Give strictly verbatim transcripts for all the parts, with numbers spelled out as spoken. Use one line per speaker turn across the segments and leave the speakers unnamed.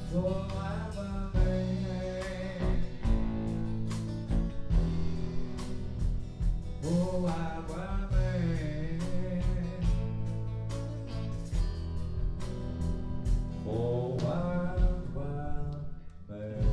Oh, I'm a man. Oh, I'm a man. Oh, I'm a man.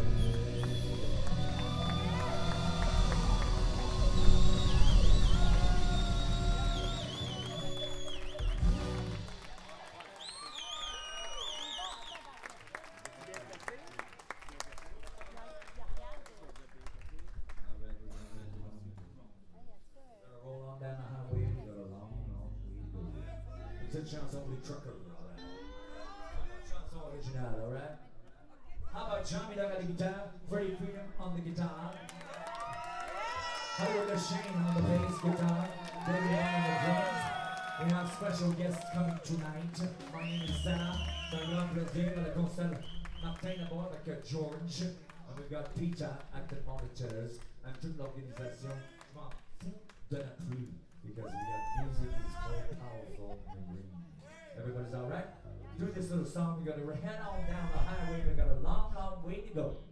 Roll on down the highway and you got a long, long way to go. It's a chanson des truckers, alright? Chanson originale, alright? How about Johnny Dog on the guitar, Freddie Freedom on the guitar, Howard Shane on the bass guitar, David on the drums. We have special guests coming tonight. My name is Sam. C'est un grand plaisir à la console Martin d'abord avec George. And we've got Peter at the monitors and toute l'organisation. Je m'en fous de la pluie because we got music is more powerful than rain. Everybody's alright? Doing this little song, we gotta head on down the highway. We got a long, long way to go.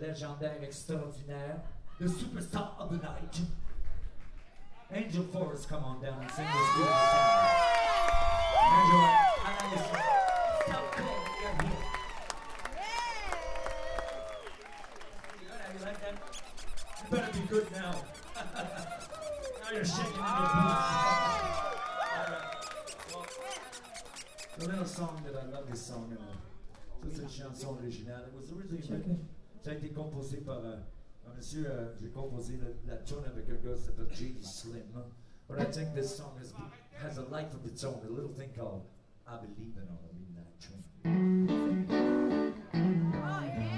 légendaire, extraordinaire, the superstar of the night. Angel Forrest, come on down and sing this beautiful song. Angel, I like this. Stop playing, you're here. You know how you like that? You better be good now. Now you're shaking in your boots. A little song that I love, this song, uh, c'est une chanson originale. It was originally, ça a été composé par uh, un monsieur, uh, j'ai composé la, la tune avec un gars qui s'appelle J D Slim. Huh? But I think this song has, has a life of its own, a little thing called I Believe in a Midnight Train.
Oh, yeah!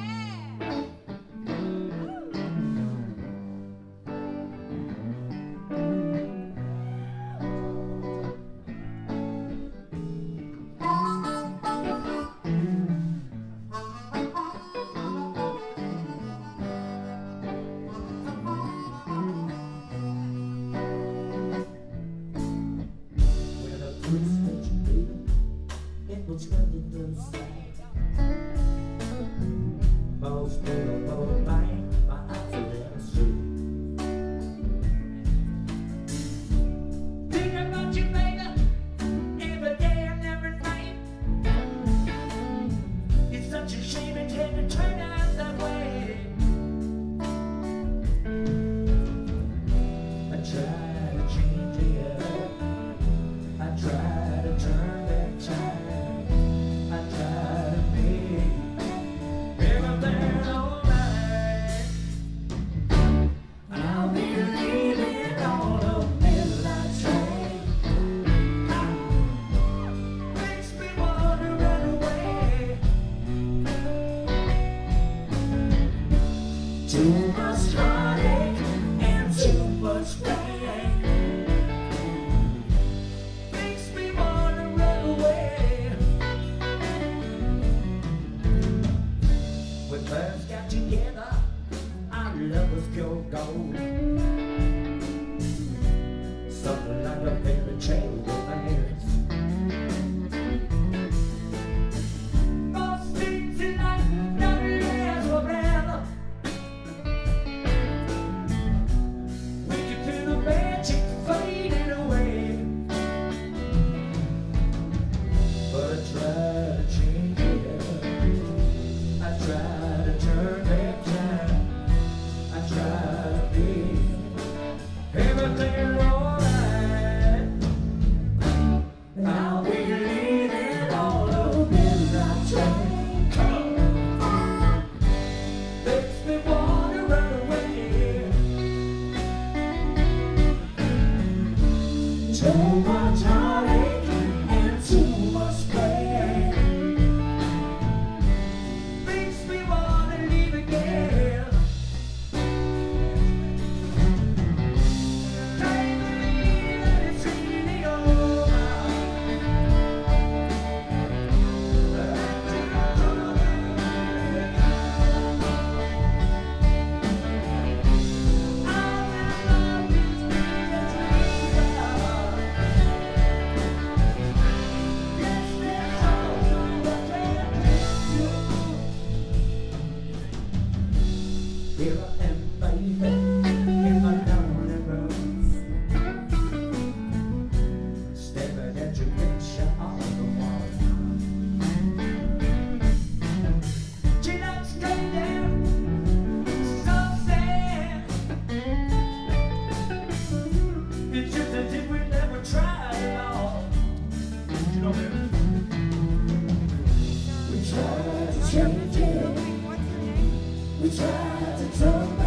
It was running the side. Most beautiful night, my eyes have ever seen. Think about you, baby, every day and every night. It's such a shame it had to turn out that way. I tried to change it. I tried to turn that time. Too much heartache and too much pain makes me wanna run away. When birds got together, our love was pure gold. Something like a fairy tale romance. Too much heartache and too much pain makes me wanna leave again. Can't believe that it's really over. Here I am, baby, in my lonely room, staring at your picture on the wall. She looks straight down, so sad. It's just as if we never tried at all. You know that? We tried to change it. We tried to turn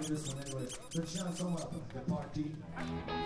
this one anyway. C'est une chanson euh, de party.